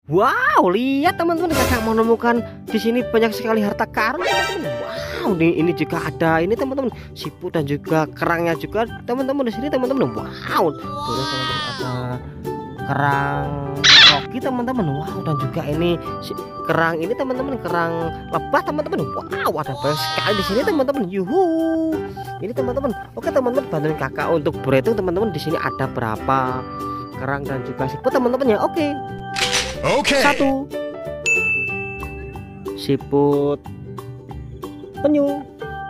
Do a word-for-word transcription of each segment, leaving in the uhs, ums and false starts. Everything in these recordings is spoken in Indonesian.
Wow, lihat teman-teman, kakak menemukan di sini banyak sekali harta karun, teman-teman. Wow, ini, ini juga ada ini teman-teman, siput dan juga kerangnya juga teman-teman di sini teman-teman. Wow, terus teman-teman ada kerang koki teman-teman. Wow, dan juga ini si, kerang ini teman-teman, kerang lebah teman-teman. Wow, ada banyak sekali di sini teman-teman. Yuhu, ini teman-teman. Oke teman-teman, bantuin kakak untuk berhitung teman-teman. Di sini ada berapa kerang dan juga siput teman-teman ya. Oke. Oke. Satu siput penyu.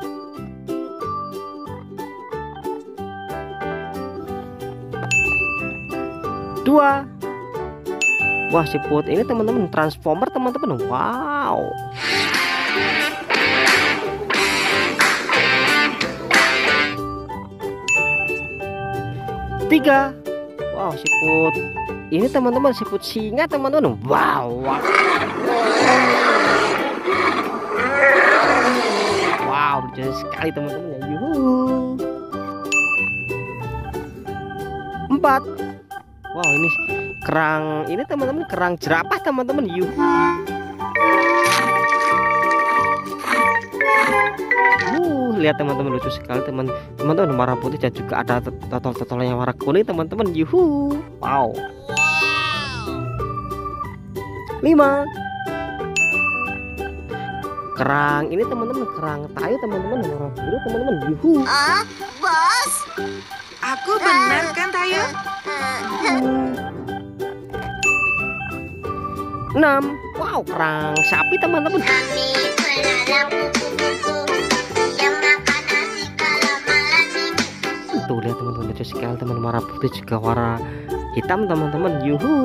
Dua. Wah, siput ini teman-teman transformer teman-teman. Wow. Tiga. Wow, siput ini teman-teman, siput singa teman-teman. Wow, wow. Wow, lucu sekali teman-teman ya. Yuhu. Empat. Wow, ini kerang ini teman-teman, kerang jerapah teman-teman. Yuhu. Uh, lihat teman-teman, lucu sekali teman-teman, warna putih dan juga ada totol-totol yang warna kuning teman-teman. Yuhu. Wow. Lima. Kerang ini teman-teman, kerang tayu teman-teman, warna biru teman-teman. Yuhu. Ah, bos. Aku benar kan, Tayo? Enam. Wow, kerang sapi teman-teman. Kami melala kupu-kupu yang makan nasi kalau malam minggu. Tuh lihat teman-teman, lucu sekali teman, warna putih juga warna hitam teman-teman. Yuhu.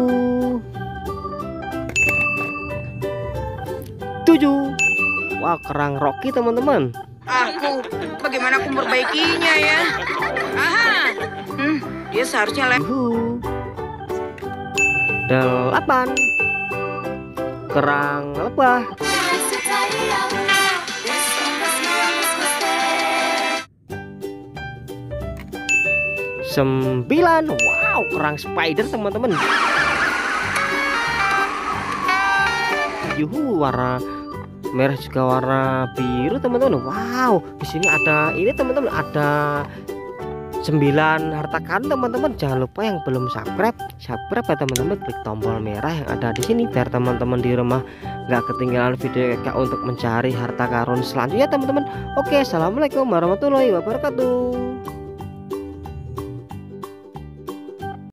Tujuh. Wah, kerang Rocky teman-teman. Aku, bagaimana aku memperbaikinya ya? Aha, hmm, dia seharusnya lem. Yuhu. Delapan. Kerang lebah. Sembilan. Wow, kerang spider teman-teman. Yuhu, warna merah juga warna biru teman-teman. Wow, di sini ada ini teman-teman, ada sembilan harta karun teman-teman. Jangan lupa yang belum subscribe, subscribe ya teman-teman, klik tombol merah yang ada di sini biar teman-teman di rumah nggak ketinggalan video kakak untuk mencari harta karun selanjutnya teman-teman. Oke, assalamualaikum warahmatullahi wabarakatuh.